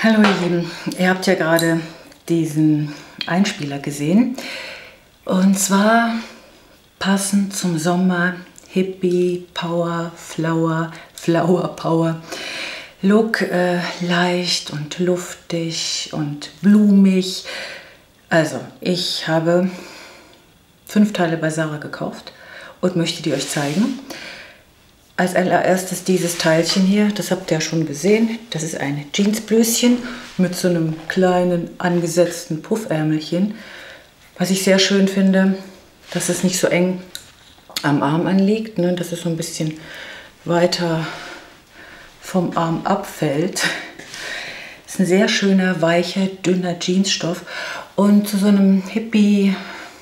Hallo ihr Lieben, ihr habt ja gerade diesen Einspieler gesehen und zwar passend zum Sommer, Hippie, Power, Flower, Flower Power, Look, leicht und luftig und blumig. Also ich habe 5 Teile bei Sarah gekauft und möchte die euch zeigen. Als allererstes dieses Teilchen hier, das habt ihr ja schon gesehen. Das ist ein Jeansblöschen mit so einem kleinen angesetzten Puffärmelchen. Was ich sehr schön finde, dass es nicht so eng am Arm anliegt, ne? Dass es so ein bisschen weiter vom Arm abfällt. Das ist ein sehr schöner, weicher, dünner Jeansstoff. Und zu so einem Hippie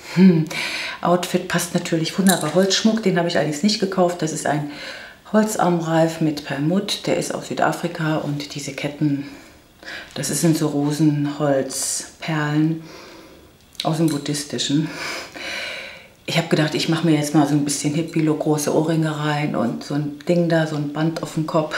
Outfit passt natürlich wunderbar Holzschmuck. Den habe ich allerdings nicht gekauft. Das ist ein Holzarmreif mit Perlmutt. Der ist aus Südafrika und diese Ketten, das sind so Rosenholzperlen aus dem Buddhistischen. Ich habe gedacht, ich mache mir jetzt mal so ein bisschen Hippie-Look, große Ohrringe rein und so ein Ding da, so ein Band auf dem Kopf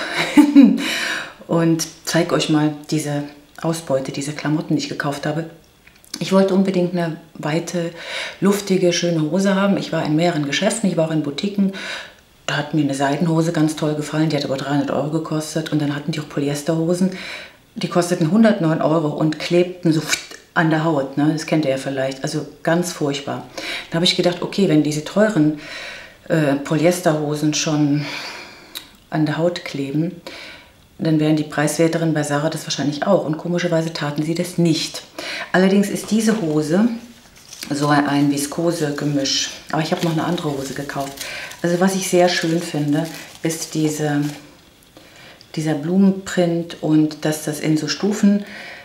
und zeige euch mal diese Ausbeute, diese Klamotten, die ich gekauft habe. Ich wollte unbedingt eine weite, luftige, schöne Hose haben. Ich war in mehreren Geschäften, ich war auch in Boutiquen. Da hat mir eine Seidenhose ganz toll gefallen, die hat aber 300 Euro gekostet. Und dann hatten die auch Polyesterhosen, die kosteten 109 Euro und klebten so an der Haut. Ne? Das kennt ihr ja vielleicht, also ganz furchtbar. Da habe ich gedacht, okay, wenn diese teuren Polyesterhosen schon an der Haut kleben, dann wären die preiswerteren bei Sarah das wahrscheinlich auch. Und komischerweise taten sie das nicht. Allerdings ist diese Hose so ein Viskose-Gemisch. Aber ich habe noch eine andere Hose gekauft. Also was ich sehr schön finde, ist dieser Blumenprint und dass das in so Stufen,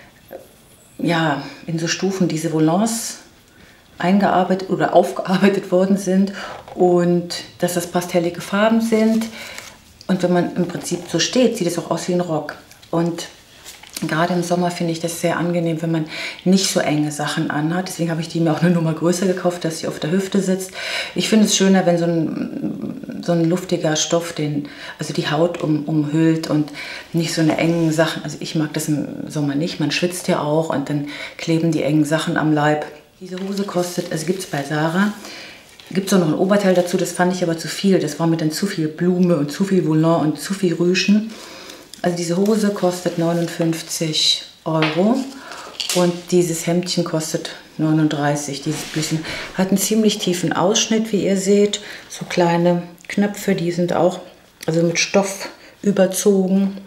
ja, in so Stufen diese Volants eingearbeitet oder aufgearbeitet worden sind und dass das pastellige Farben sind. Und wenn man im Prinzip so steht, sieht es auch aus wie ein Rock. Und gerade im Sommer finde ich das sehr angenehm, wenn man nicht so enge Sachen anhat. Deswegen habe ich die mir auch eine Nummer größer gekauft, dass sie auf der Hüfte sitzt. Ich finde es schöner, wenn so ein luftiger Stoff also die Haut umhüllt und nicht so eine engen Sachen. Also ich mag das im Sommer nicht. Man schwitzt ja auch und dann kleben die engen Sachen am Leib. Diese Hose kostet, also gibt es bei Sarah. Gibt es auch noch ein Oberteil dazu, das fand ich aber zu viel. Das war mir dann zu viel Blume und zu viel Volant und zu viel Rüschen. Also diese Hose kostet 59 Euro und dieses Hemdchen kostet 39. Dieses bisschen hat einen ziemlich tiefen Ausschnitt, wie ihr seht. So kleine Knöpfe, die sind auch also mit Stoff überzogen.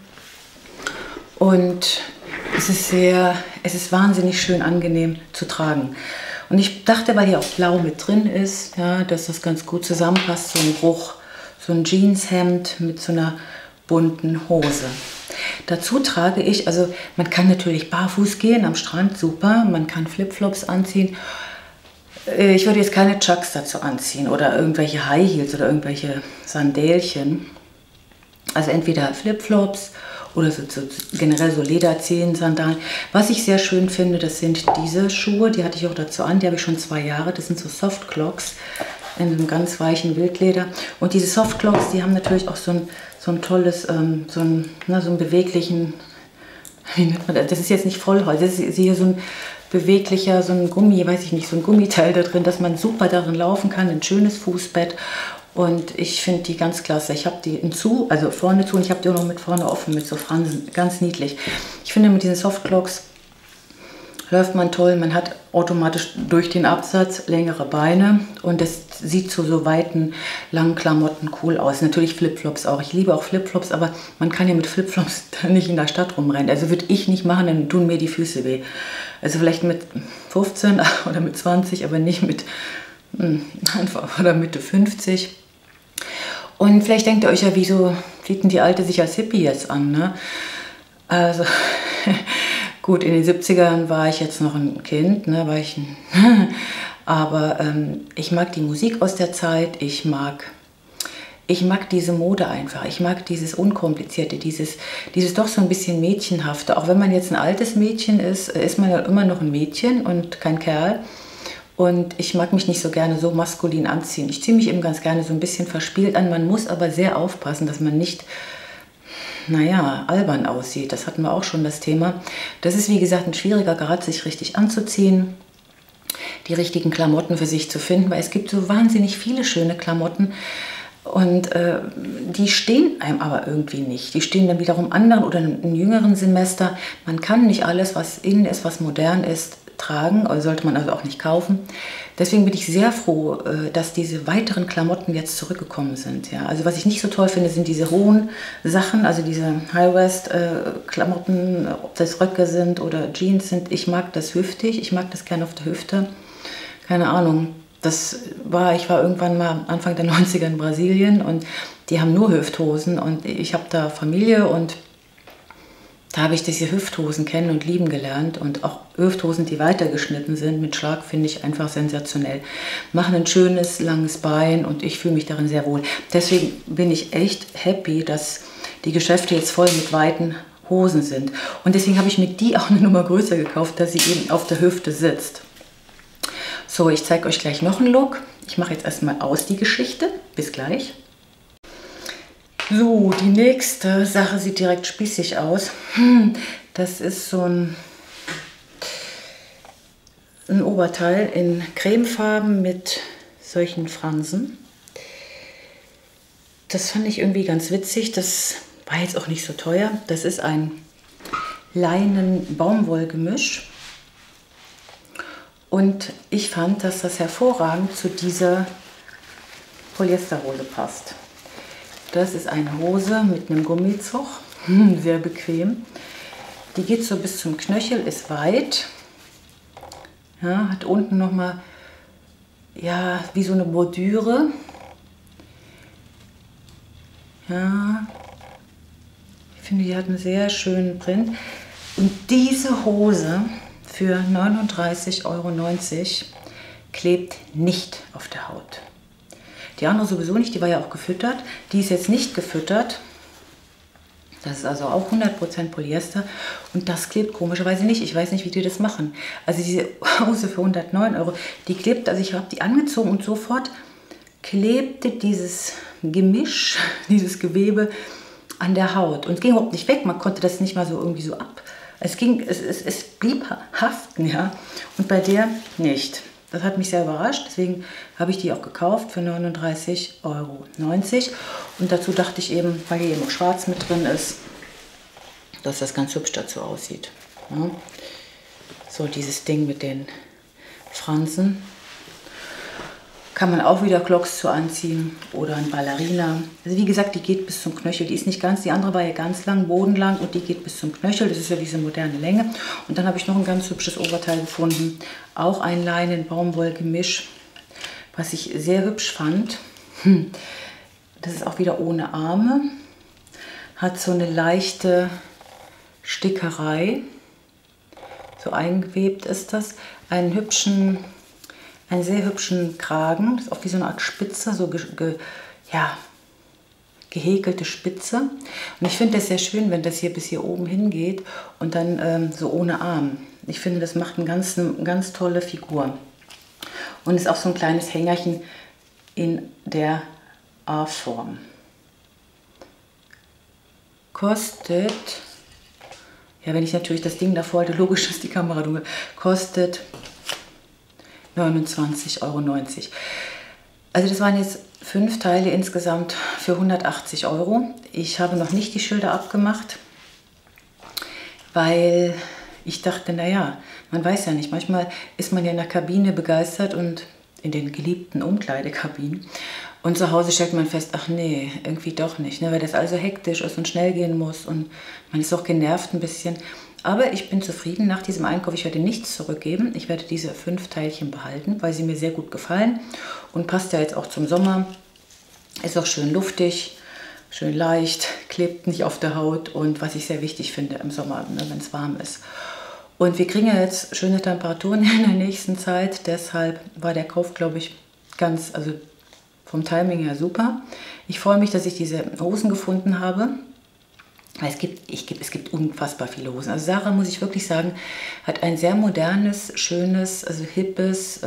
Und es ist wahnsinnig schön angenehm zu tragen. Und ich dachte, weil hier auch Blau mit drin ist, ja, dass das ganz gut zusammenpasst, so ein Bruch, so ein Jeanshemd mit so einer bunten Hose. Dazu trage ich, also man kann natürlich barfuß gehen am Strand, super, man kann Flipflops anziehen. Ich würde jetzt keine Chucks dazu anziehen oder irgendwelche High Heels oder irgendwelche Sandälchen. Also entweder Flipflops oder so generell so Lederzehen-Sandalen. Was ich sehr schön finde, das sind diese Schuhe, die hatte ich auch dazu an, die habe ich schon 2 Jahre. Das sind so Softclogs in einem ganz weichen Wildleder. Und diese Softclogs, die haben natürlich auch so ein tolles, so einen beweglichen, wie nennt man das? Das ist jetzt nicht Vollholz, das ist hier so ein beweglicher, so ein Gummi, weiß ich nicht, so ein Gummiteil da drin, dass man super darin laufen kann, ein schönes Fußbett. Und ich finde die ganz klasse. Ich habe die also vorne zu und ich habe die auch noch mit vorne offen, mit so Fransen, ganz niedlich. Ich finde, mit diesen Softclogs läuft man toll. Man hat automatisch durch den Absatz längere Beine und das sieht zu so weiten, langen Klamotten cool aus. Natürlich Flipflops auch. Ich liebe auch Flipflops, aber man kann ja mit Flipflops nicht in der Stadt rumrennen. Also würde ich nicht machen, dann tun mir die Füße weh. Also vielleicht mit 15 oder mit 20, aber nicht mit oder Mitte 50. Und vielleicht denkt ihr euch ja, wieso sieht denn die Alte sich als Hippie jetzt an? Ne? Also gut, in den 70ern war ich jetzt noch ein Kind, ne, aber ich mag die Musik aus der Zeit, ich mag diese Mode einfach, ich mag dieses Unkomplizierte, dieses doch so ein bisschen Mädchenhafte. Auch wenn man jetzt ein altes Mädchen ist, ist man ja immer noch ein Mädchen und kein Kerl. Und ich mag mich nicht so gerne so maskulin anziehen. Ich ziehe mich eben ganz gerne so ein bisschen verspielt an. Man muss aber sehr aufpassen, dass man nicht naja, albern aussieht. Das hatten wir auch schon, das Thema. Das ist, wie gesagt, ein schwieriger Grad, sich richtig anzuziehen, die richtigen Klamotten für sich zu finden, weil es gibt so wahnsinnig viele schöne Klamotten und die stehen einem aber irgendwie nicht. Die stehen dann wiederum anderen oder in jüngeren Semester. Man kann nicht alles, was innen ist, was modern ist, tragen, oder sollte man also auch nicht kaufen. Deswegen bin ich sehr froh, dass diese weiteren Klamotten jetzt zurückgekommen sind. Ja. Also was ich nicht so toll finde, sind diese hohen Sachen, also diese High-Waist-Klamotten, ob das Röcke sind oder Jeans sind. Ich mag das hüftig, ich mag das gerne auf der Hüfte. Keine Ahnung, ich war irgendwann mal Anfang der 90er in Brasilien und die haben nur Hüfthosen und ich habe da Familie und da habe ich diese Hüfthosen kennen und lieben gelernt und auch Hüfthosen, die weitergeschnitten sind mit Schlag, finde ich einfach sensationell. Machen ein schönes, langes Bein und ich fühle mich darin sehr wohl. Deswegen bin ich echt happy, dass die Geschäfte jetzt voll mit weiten Hosen sind. Und deswegen habe ich mir die auch eine Nummer größer gekauft, dass sie eben auf der Hüfte sitzt. So, ich zeige euch gleich noch einen Look. Ich mache jetzt erstmal aus die Geschichte. Bis gleich. So, die nächste Sache sieht direkt spießig aus. Das ist so ein Oberteil in Cremefarben mit solchen Fransen. Das fand ich irgendwie ganz witzig. Das war jetzt auch nicht so teuer. Das ist ein Leinen-Baumwoll-Gemisch. Und ich fand, dass das hervorragend zu dieser Polyesterhose passt. Das ist eine Hose mit einem Gummizug, sehr bequem. Die geht so bis zum Knöchel, ist weit. Ja, hat unten nochmal, ja, wie so eine Bordüre. Ja, ich finde, die hat einen sehr schönen Print. Und diese Hose für 39,90 € klebt nicht auf der Haut. Die andere sowieso nicht, die war ja auch gefüttert. Die ist jetzt nicht gefüttert. Das ist also auch 100% Polyester. Und das klebt komischerweise nicht. Ich weiß nicht, wie die das machen. Also diese Hose für 109 €, die klebt, also ich habe die angezogen und sofort klebte dieses Gemisch, dieses Gewebe an der Haut. Und es ging überhaupt nicht weg. Man konnte das nicht mal so irgendwie so ab. Es blieb haften, ja. Und bei der nicht. Das hat mich sehr überrascht, deswegen habe ich die auch gekauft für 39,90 €. Und dazu dachte ich eben, weil hier eben auch schwarz mit drin ist, dass das ganz hübsch dazu aussieht. Ja. So dieses Ding mit den Fransen. Kann man auch wieder Clogs zu anziehen oder ein Ballerina. Also wie gesagt, die geht bis zum Knöchel. Die ist nicht ganz, die andere war ja ganz lang, bodenlang und die geht bis zum Knöchel. Das ist ja diese moderne Länge. Und dann habe ich noch ein ganz hübsches Oberteil gefunden. Auch ein Leinen-Baumwoll-Gemisch, was ich sehr hübsch fand. Das ist auch wieder ohne Arme. Hat so eine leichte Stickerei. So eingewebt ist das. Einen sehr hübschen Kragen, das ist auch wie so eine Art Spitze, so gehäkelte Spitze. Und ich finde das sehr schön, wenn das hier bis hier oben hingeht und dann so ohne Arm. Ich finde, das macht eine ganz tolle Figur. Und ist auch so ein kleines Hängerchen in der A-Form. Kostet, ja, wenn ich natürlich das Ding davor halte, logisch ist die Kamera dunkel, kostet 29,90 €. Also das waren jetzt 5 Teile insgesamt für 180 €. Ich habe noch nicht die Schilder abgemacht, weil ich dachte, naja, man weiß ja nicht, manchmal ist man ja in der Kabine begeistert und in den geliebten Umkleidekabinen und zu Hause stellt man fest, ach nee, irgendwie doch nicht, ne, weil das also hektisch ist und schnell gehen muss und man ist auch genervt ein bisschen. Aber ich bin zufrieden nach diesem Einkauf. Ich werde nichts zurückgeben. Ich werde diese 5 Teilchen behalten, weil sie mir sehr gut gefallen. Und passt ja jetzt auch zum Sommer. Ist auch schön luftig, schön leicht, klebt nicht auf der Haut. Und was ich sehr wichtig finde im Sommer, ne, wenn es warm ist. Und wir kriegen ja jetzt schöne Temperaturen in der nächsten Zeit. Deshalb war der Kauf, glaube ich, also vom Timing her super. Ich freue mich, dass ich diese Hosen gefunden habe. Es gibt unfassbar viele Hosen. Also Sarah, muss ich wirklich sagen, hat ein sehr modernes, schönes, also hippes,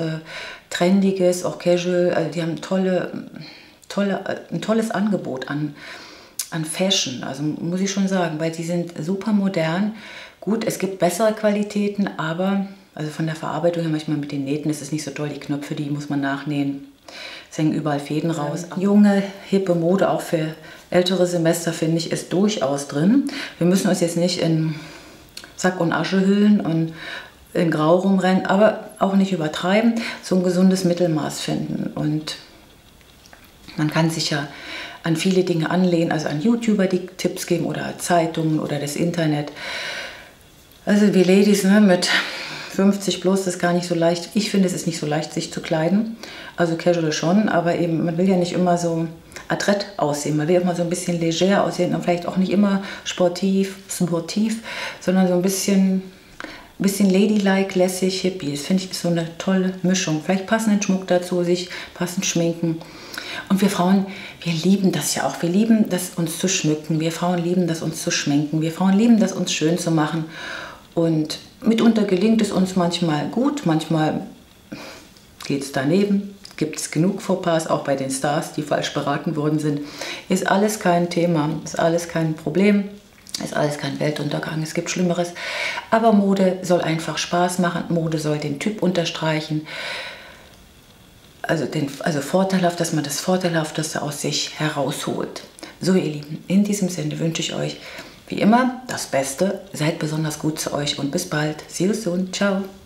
trendiges, auch casual. Also die haben ein tolles Angebot an an Fashion, also muss ich schon sagen, weil die sind super modern. Gut, es gibt bessere Qualitäten, aber also von der Verarbeitung her manchmal mit den Nähten ist es nicht so toll. Die Knöpfe, die muss man nachnähen. Es hängen überall Fäden raus. Junge, hippe Mode, auch für ältere Semester, finde ich, ist durchaus drin. Wir müssen uns jetzt nicht in Sack und Asche hüllen und in Grau rumrennen, aber auch nicht übertreiben, so ein gesundes Mittelmaß finden. Und man kann sich ja an viele Dinge anlehnen, also an YouTuber, die Tipps geben oder Zeitungen oder das Internet. Also wir Ladies, ne, mit 50 plus, das ist gar nicht so leicht. Ich finde, es ist nicht so leicht, sich zu kleiden. Also casual schon, aber eben, man will ja nicht immer so adrett aussehen. Man will immer so ein bisschen leger aussehen und vielleicht auch nicht immer sportiv, sondern so ein bisschen ladylike, lässig, hippie. Das finde ich ist so eine tolle Mischung. Vielleicht passenden Schmuck dazu, sich passend schminken. Und wir Frauen, wir lieben das ja auch. Wir lieben das, uns zu schmücken. Wir Frauen lieben das, uns zu schminken. Wir Frauen lieben das, uns schön zu machen. Und mitunter gelingt es uns manchmal gut, manchmal geht es daneben. Gibt es genug Fauxpas, auch bei den Stars, die falsch beraten worden sind. Ist alles kein Thema, ist alles kein Problem, ist alles kein Weltuntergang, es gibt Schlimmeres. Aber Mode soll einfach Spaß machen, Mode soll den Typ unterstreichen. Also vorteilhaft, dass man das Vorteilhafteste aus sich herausholt. So ihr Lieben, in diesem Sinne wünsche ich euch wie immer das Beste. Seid besonders gut zu euch und bis bald. See you soon. Ciao.